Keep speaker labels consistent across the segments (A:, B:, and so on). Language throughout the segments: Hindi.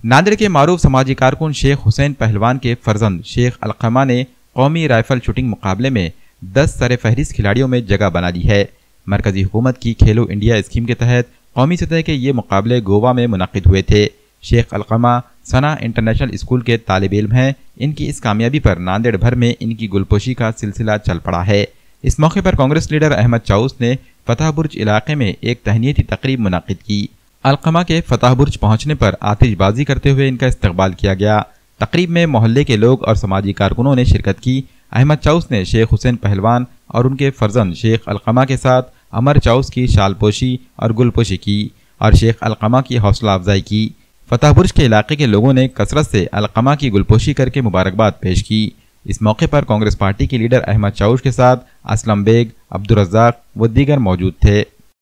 A: नांदेड़ के मारूफ समाजी कारकुन शेख हुसैन पहलवान के फर्जंद शेख अलकमा ने कौमी राइफल शूटिंग मुकाबले में 10 सर-ए-फहरिस्त खिलाड़ियों में जगह बना ली है। मरकजी हुकूमत की खेलो इंडिया स्कीम के तहत कौमी सतह के ये मुकाबले गोवा में मुनक्किद हुए थे। शेख अलकमा सना इंटरनेशनल स्कूल के तालिब इल्म हैं। इनकी इस कामयाबी पर नांदेड़ भर में इनकी गुलपोशी का सिलसिला चल पड़ा है। इस मौके पर कांग्रेस लीडर अहमद चाउस ने फतह बुर्ज इलाके में एक तहनीती तकरीब मुनक्किद की। अलकमा के फतह बुर्ज पहुंचने पर आतिशबाजी करते हुए इनका इस्तकबाल किया गया। तकरीब में मोहल्ले के लोग और समाजी कारकुनों ने शिरकत की। अहमद चाउस ने शेख हुसैन पहलवान और उनके फर्जंद शेख अलकमा के साथ अमर चाउस की शालपोशी और गुलपोशी की और शेख अलकमा की हौसला अफजाई की। फतह बुर्ज के इलाके के लोगों ने कसरत से अलकमा की गुलपोशी करके मुबारकबाद पेश की। इस मौके पर कांग्रेस पार्टी के लीडर अहमद चाउस के साथ असलम बेग, अब्दुल रज़्ज़ाक व दीगर मौजूद थे।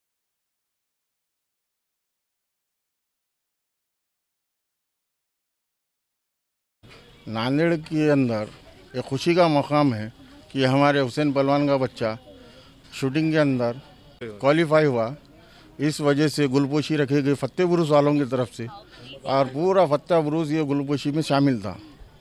B: नांदेड़ के अंदर एक खुशी का मकाम है कि हमारे हुसैन पहलवान का बच्चा शूटिंग के अंदर क्वालिफाई हुआ। इस वजह से गुलपोशी रखी गई फतेह बुरुज वालों की तरफ से और पूरा फतेह बुरुज ये गुलपोशी में शामिल था।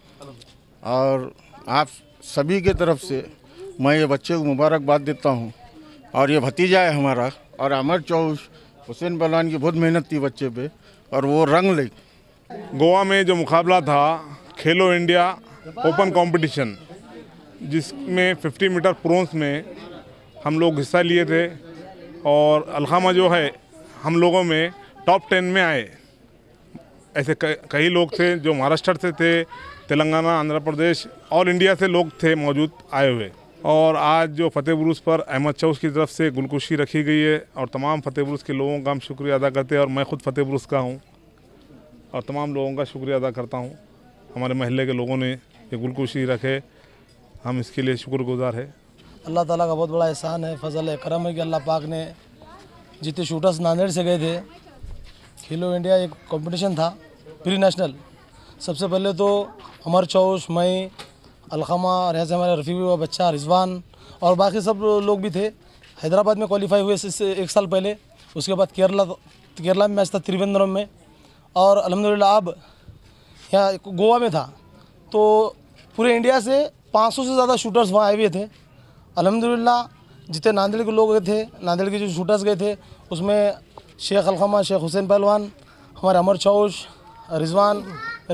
B: और आप सभी के तरफ से मैं ये बच्चे को मुबारकबाद देता हूँ। और ये भतीजा है हमारा और अमर चौस हुसैन पहलवान की बहुत मेहनत थी बच्चे पे और वो रंग ले।
C: गोवा में जो मुकाबला था खेलो इंडिया ओपन कंपटीशन, जिसमें 50 मीटर प्रोन्स में हम लोग हिस्सा लिए थे और अलकमा जो है हम लोगों में टॉप 10 में आए। ऐसे कई लोग थे जो महाराष्ट्र से थे, तेलंगाना, आंध्र प्रदेश और इंडिया से लोग थे मौजूद आए हुए। और आज जो फतेह बुरुज पर अहमद चाउस की तरफ से गुलकुशी रखी गई है और तमाम फतेह बुरुज के लोगों का हम शुक्रिया अदा करते हैं। और मैं खुद फतेह बुरुज का हूँ और तमाम लोगों का शुक्रिया अदा करता हूँ। हमारे महल्ले के लोगों ने ये गुलकुशी रखे, हम इसके लिए शुक्रगुजार है।
D: अल्लाह ताला का बहुत बड़ा एहसान है, फजल है, करम है कि अल्लाह पाक ने जितने शूटर्स नांदेड़ से गए थे, खेलो इंडिया एक कंपटीशन था प्री नेशनल। सबसे पहले तो अमर चौस, मैं, अलकमा और ऐसे हमारे रफ़ी का बच्चा रिजवान और बाकी सब लोग भी थे। हैदराबाद में क्वालिफाई हुए इससे एक साल पहले। उसके बाद केरला में मैच था त्रिवेंद्रम में और अल्हम्दुलिल्लाह अब यहाँ गोवा में था। तो पूरे इंडिया से 500 से ज़्यादा शूटर्स वहाँ आए हुए थे। अल्हम्दुलिल्लाह जितने नांदेड़ के लोग गए थे, नांदेड़ के जो शूटर्स गए थे, उसमें शेख अलकमा, शेख हुसैन पहलवान, हमारे अमर चौस, रिजवान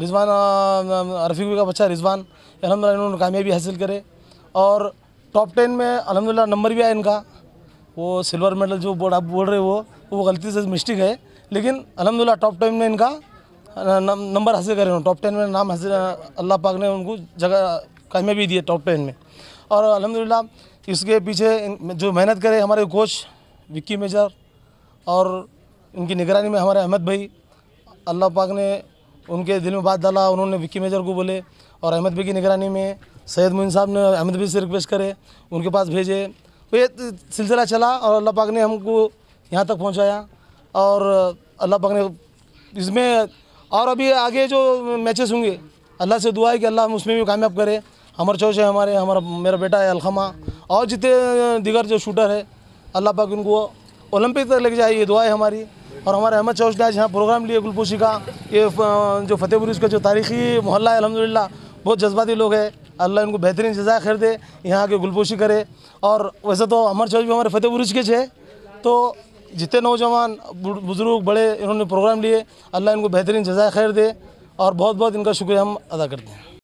D: रफ़ी का बच्चा रिजवान, अल्हम्दुलिल्लाह इन्होंने कामयाबी हासिल करे और टॉप 10 में अल्हम्दुलिल्लाह नंबर भी आया इनका। वो सिल्वर मेडल जो बोर्ड आप बोल रहे हो वो गलती से मिस्टेक है, लेकिन अल्हम्दुलिल्लाह टॉप 10 में इनका नंबर हासिल करे। टॉप 10 में नाम हासिल, अल्लाह पाक ने उनको जगह कामयाबी दी है टॉप 10 में। और अल्हम्दुलिल्लाह इसके पीछे जो मेहनत करे हमारे कोच विक्की मेजर और इनकी निगरानी में हमारे अहमद भाई, अल्लाह पाक ने उनके दिल में बात डाला, उन्होंने विक्की मेजर को बोले और अहमद भाई की निगरानी में सैयद मोइन साहब ने अहमद भाई से रिक्वेस्ट करे, उनके पास भेजे। तो ये सिलसिला चला और अल्लाह पाक ने हमको यहाँ तक पहुँचाया। और अल्लाह पाक ने इसमें और अभी आगे जो मैचेस होंगे अल्लाह से दुआ है कि अल्लाह हम उसमें भी कामयाब करे। अमर चौस है हमारा मेरा बेटा है अलकमा और जितने दीगर जो शूटर है अल्लाह पाक उनको ओलंपिक तक लेके जाए, ये दुआ है हमारी। और हमारे अहमद चौस ने आज यहाँ प्रोग्राम लिए गुलपोशी का, ये जो फतेह बुरुज का जो तारीख़ी मोहल्ला है अल्हम्दुलिल्लाह बहुत जज्बाती लोग हैं। अल्लाह इनको बेहतरीन जज़ा खैर दे, यहाँ के गुलपोशी करे। और वैसे तो अमर चौस भी हमारे फतेह बुरुज के थे, तो जितने नौजवान बुजुर्ग बड़े इन्होंने प्रोग्राम लिए, अल्लाह इनको बेहतरीन जज़ा खैर दे और बहुत बहुत इनका शुक्रिया हम अदा करते हैं।